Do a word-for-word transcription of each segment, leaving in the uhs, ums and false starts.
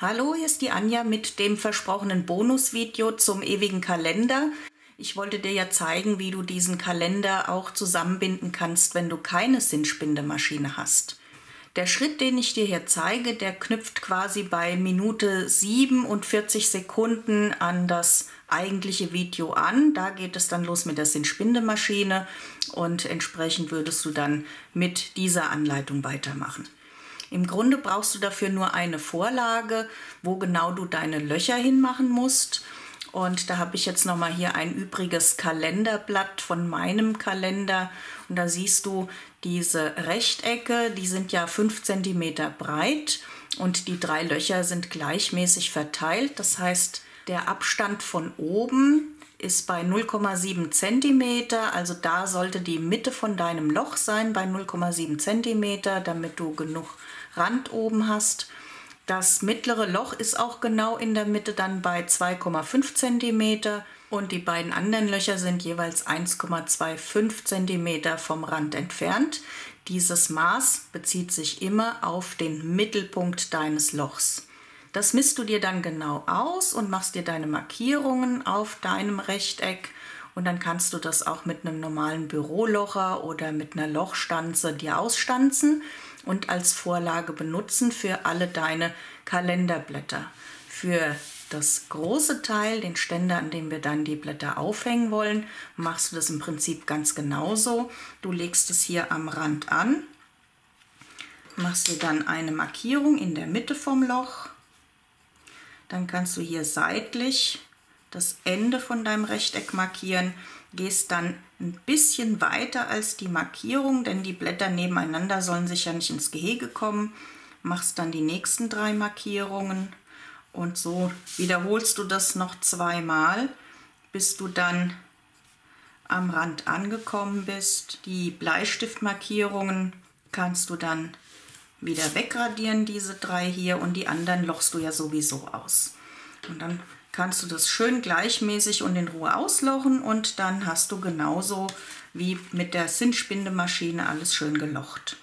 Hallo, hier ist die Anja mit dem versprochenen Bonusvideo zum ewigen Kalender. Ich wollte dir ja zeigen, wie du diesen Kalender auch zusammenbinden kannst, wenn du keine Sinnspindemaschine hast. Der Schritt, den ich dir hier zeige, der knüpft quasi bei Minute siebenundvierzig Sekunden an das eigentliche Video an. Da geht es dann los mit der Sinnspindemaschine und entsprechend würdest du dann mit dieser Anleitung weitermachen. Im Grunde brauchst du dafür nur eine Vorlage, wo genau du deine Löcher hinmachen musst. Und da habe ich jetzt nochmal hier ein übriges Kalenderblatt von meinem Kalender. Und da siehst du diese Rechtecke, die sind ja fünf Zentimeter breit und die drei Löcher sind gleichmäßig verteilt. Das heißt, der Abstand von oben ist bei null Komma sieben Zentimeter, also da sollte die Mitte von deinem Loch sein bei null Komma sieben Zentimeter, damit du genug Rand oben hast. Das mittlere Loch ist auch genau in der Mitte dann bei zwei Komma fünf Zentimeter und die beiden anderen Löcher sind jeweils eins Komma fünfundzwanzig Zentimeter vom Rand entfernt. Dieses Maß bezieht sich immer auf den Mittelpunkt deines Lochs. Das misst du dir dann genau aus und machst dir deine Markierungen auf deinem Rechteck und dann kannst du das auch mit einem normalen Bürolocher oder mit einer Lochstanze dir ausstanzen und als Vorlage benutzen für alle deine Kalenderblätter. Für das große Teil, den Ständer, an dem wir dann die Blätter aufhängen wollen, machst du das im Prinzip ganz genauso. Du legst es hier am Rand an, machst dir dann eine Markierung in der Mitte vom Loch. Dann kannst du hier seitlich das Ende von deinem Rechteck markieren, gehst dann ein bisschen weiter als die Markierung, denn die Blätter nebeneinander sollen sich ja nicht ins Gehege kommen. Machst dann die nächsten drei Markierungen und so wiederholst du das noch zweimal, bis du dann am Rand angekommen bist. Die Bleistiftmarkierungen kannst du dann wieder wegradieren, diese drei hier, und die anderen lochst du ja sowieso aus. Und dann kannst du das schön gleichmäßig und in Ruhe auslochen und dann hast du genauso wie mit der Sinnspindemaschine alles schön gelocht.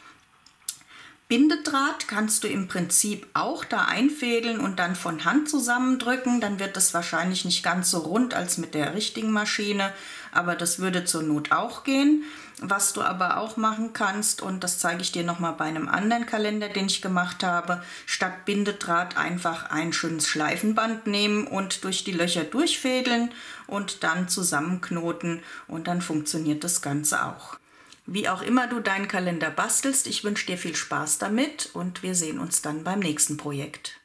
Bindedraht kannst du im Prinzip auch da einfädeln und dann von Hand zusammendrücken. Dann wird das wahrscheinlich nicht ganz so rund als mit der richtigen Maschine, aber das würde zur Not auch gehen. Was du aber auch machen kannst, und das zeige ich dir nochmal bei einem anderen Kalender, den ich gemacht habe, statt Bindedraht einfach ein schönes Schleifenband nehmen und durch die Löcher durchfädeln und dann zusammenknoten und dann funktioniert das Ganze auch. Wie auch immer du deinen Kalender bastelst, ich wünsche dir viel Spaß damit und wir sehen uns dann beim nächsten Projekt.